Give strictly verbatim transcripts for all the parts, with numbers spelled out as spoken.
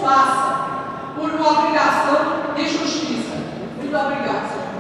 passa por uma obrigação de justiça. Muito obrigado, senhor.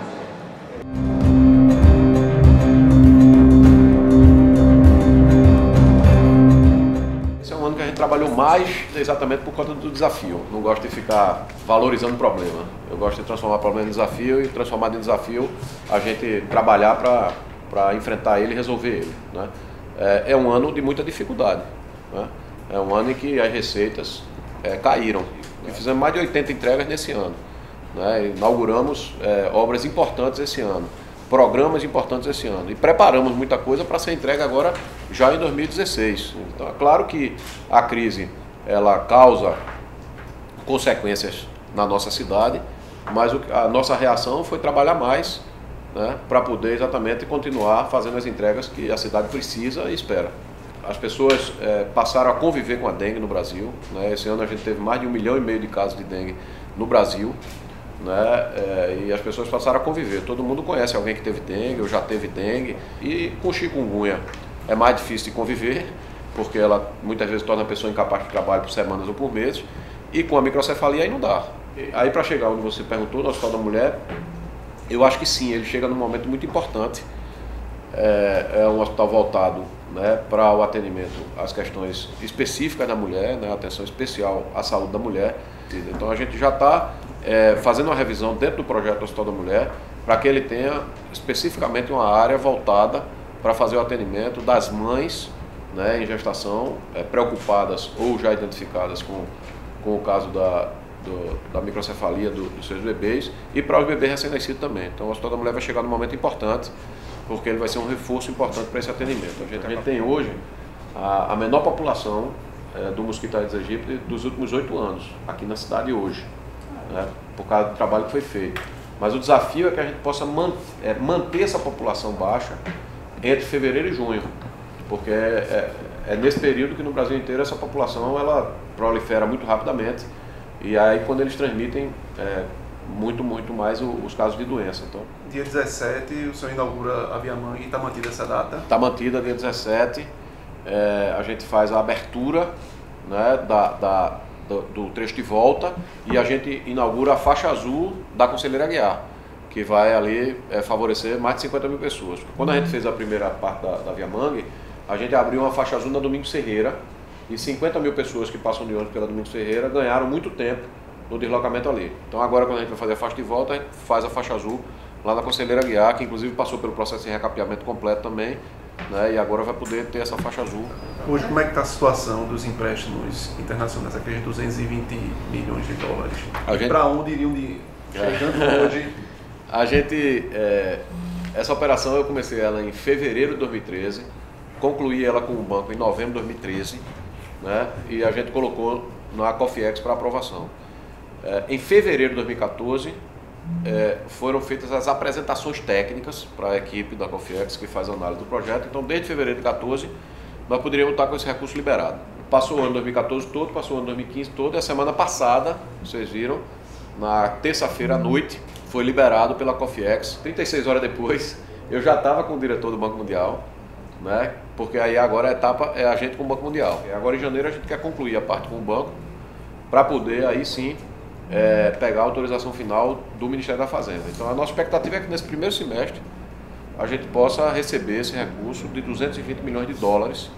Esse é um ano que a gente trabalhou mais exatamente por conta do desafio. Não gosto de ficar valorizando o problema. Eu gosto de transformar o problema em desafio e transformar em desafio a gente trabalhar para para enfrentar ele e resolver ele, né? É, é um ano de muita dificuldade, né? É um ano em que as receitas é, caíram. E fizemos mais de oitenta entregas nesse ano, né? Inauguramos é, obras importantes esse ano, programas importantes esse ano e preparamos muita coisa para ser entregue agora já em dois mil e dezesseis. Então é claro que a crise ela causa consequências na nossa cidade, mas a nossa reação foi trabalhar mais, né, para poder exatamente continuar fazendo as entregas que a cidade precisa e espera. As pessoas é, passaram a conviver com a dengue no Brasil, né? Esse ano a gente teve mais de um milhão e meio de casos de dengue no Brasil, né? É, e as pessoas passaram a conviver. Todo mundo conhece alguém que teve dengue ou já teve dengue. E com chikungunya é mais difícil de conviver, porque ela muitas vezes torna a pessoa incapaz de trabalho por semanas ou por meses. E com a microcefalia aí não dá. Aí para chegar onde você perguntou, no Hospital da Mulher, eu acho que sim, ele chega num momento muito importante. É, é um hospital voltado, né, para o atendimento às questões específicas da mulher, né, atenção especial à saúde da mulher. Então a gente já está é, fazendo uma revisão dentro do projeto do Hospital da Mulher para que ele tenha especificamente uma área voltada para fazer o atendimento das mães, né, em gestação, é, preocupadas ou já identificadas com, com o caso da Do, da microcefalia do, dos seus bebês e para os bebês recém-nascidos também. Então o Hospital da Mulher vai chegar num momento importante, porque ele vai ser um reforço importante para esse atendimento. A gente, a gente tem hoje a, a menor população é, do mosquito Aedes aegypti dos últimos oito anos, aqui na cidade hoje, né, por causa do trabalho que foi feito. Mas o desafio é que a gente possa man, é, manter essa população baixa entre fevereiro e junho, porque é, é, é nesse período que no Brasil inteiro essa população ela prolifera muito rapidamente. E aí quando eles transmitem é, muito, muito mais o, os casos de doença. Então, dia dezessete, o senhor inaugura a Via Mangue e está mantida essa data? Está mantida, dia dezessete, é, a gente faz a abertura, né, da, da, do, do trecho de volta e a gente inaugura a faixa azul da Conselheira Aguiar, que vai ali é, favorecer mais de cinquenta mil pessoas. Quando a gente fez a primeira parte da, da Via Mangue, a gente abriu uma faixa azul na Domingos Ferreira, e cinquenta mil pessoas que passam de ônibus pela Domingos Ferreira ganharam muito tempo no deslocamento ali. Então agora quando a gente vai fazer a faixa de volta, a gente faz a faixa azul lá na Conselheira Aguiar, que inclusive passou pelo processo de recapeamento completo também, né, e agora vai poder ter essa faixa azul. Hoje como é que está a situação dos empréstimos internacionais, aqueles duzentos e vinte milhões de dólares? Gente... Para onde iriam de... chegando é. hoje? A gente, é... essa operação eu comecei ela em fevereiro de dois mil e treze, concluí ela com o banco em novembro de dois mil e treze, né, e a gente colocou na COFIEX para aprovação. É, em fevereiro de dois mil e quatorze, é, foram feitas as apresentações técnicas para a equipe da COFIEX que faz a análise do projeto. Então, desde fevereiro de dois mil e quatorze, nós poderíamos estar com esse recurso liberado. Passou o ano de dois mil e quatorze todo, passou o ano de dois mil e quinze todo, e a semana passada, vocês viram, na terça-feira à noite, foi liberado pela COFIEX. trinta e seis horas depois, eu já estava com o diretor do Banco Mundial, né? Porque aí agora a etapa é a gente com o Banco Mundial. E agora em janeiro a gente quer concluir a parte com o banco para poder aí sim é, pegar a autorização final do Ministério da Fazenda. Então a nossa expectativa é que nesse primeiro semestre a gente possa receber esse recurso de duzentos e vinte milhões de dólares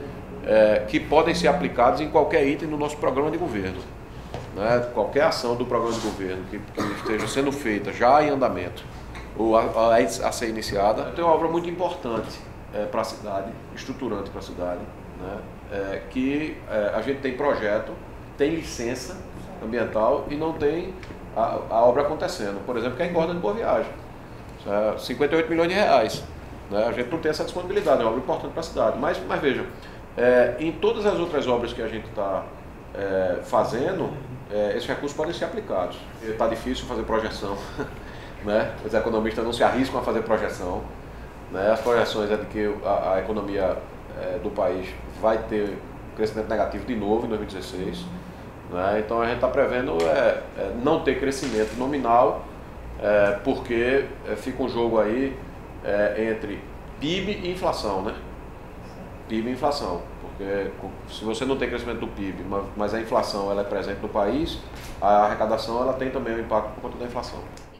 é, que podem ser aplicados em qualquer item do nosso programa de governo, né? Qualquer ação do programa de governo que, que esteja sendo feita já em andamento ou a, a, a ser iniciada, tem uma obra muito importante É, para a cidade, estruturante para a cidade, né? É, que é, a gente tem projeto, tem licença ambiental e não tem a, a obra acontecendo. Por exemplo, que é a engorda de Boa Viagem, é, cinquenta e oito milhões de reais, né? A gente não tem essa disponibilidade, é uma obra importante para a cidade. Mas, mas veja, é, em todas as outras obras que a gente está é, fazendo, é, esses recursos podem ser aplicados. Está difícil fazer projeção, né? Os economistas não se arriscam a fazer projeção. As projeções é de que a, a economia é, do país vai ter crescimento negativo de novo em dois mil e dezesseis. Né? Então a gente está prevendo é, é, não ter crescimento nominal, é, porque é, fica um jogo aí é, entre P I B e inflação. Né? P I B e inflação, porque porque se você não tem crescimento do P I B, mas a inflação ela é presente no país, a arrecadação ela tem também um impacto por conta da inflação.